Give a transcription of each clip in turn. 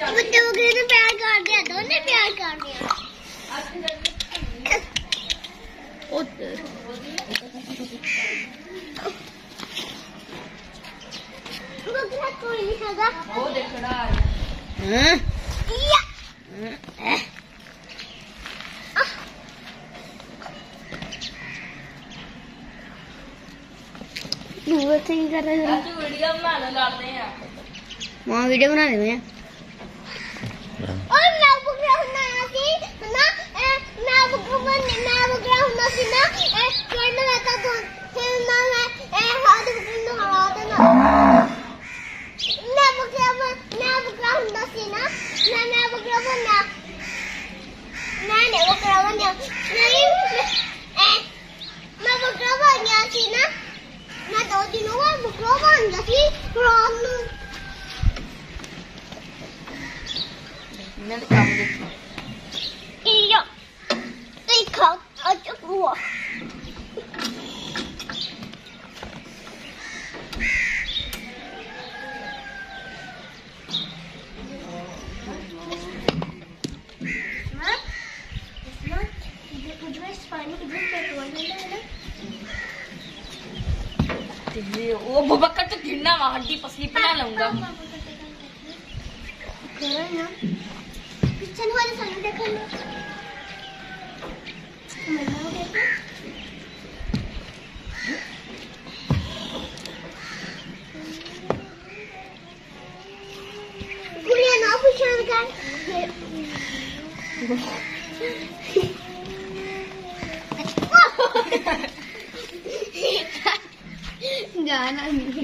बच्चे वगैरह ने प्यार कर दिया, दोनों प्यार कर दिया। कोई नहीं खागा। वो देख रहा है। कर रहे हैं वीडियो बनाने लाते हैं। वहाँ वीडियो बना रहे हैं। और मैं बुकरा थी ना, मैं बुकरा थी ना, करने लगा तो फिर ना मैं हाथ बुकरा हराते ना। मैं बुकरा थी ना, मैं बुकरा बना, मैं बुकरा बना नहीं, मैं बुकरा बना थी ना। मैं 2 दिनों बाद बुकरा बन जाती राम ਨੂੰ। मैंने काम देखा देखा अच्छा हुआ। वो बबक्का तो गिरना वहाँ हड्डी पसली बना लूंगा। किचन वाले सामने देखो ना। गुड़िया ना पूछो कर। गाना नहीं।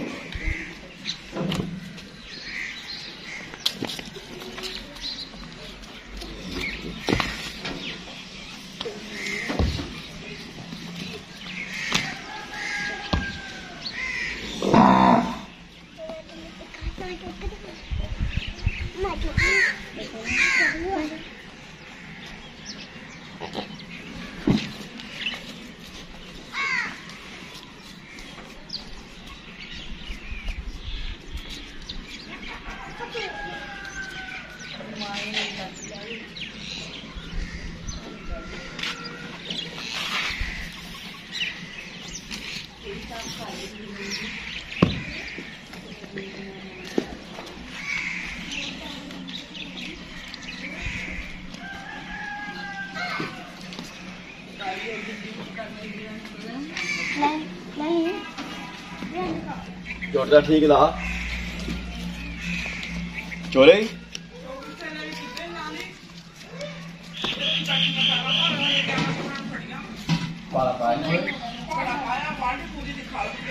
जोरदार ठीक ला चोरे पाला पाया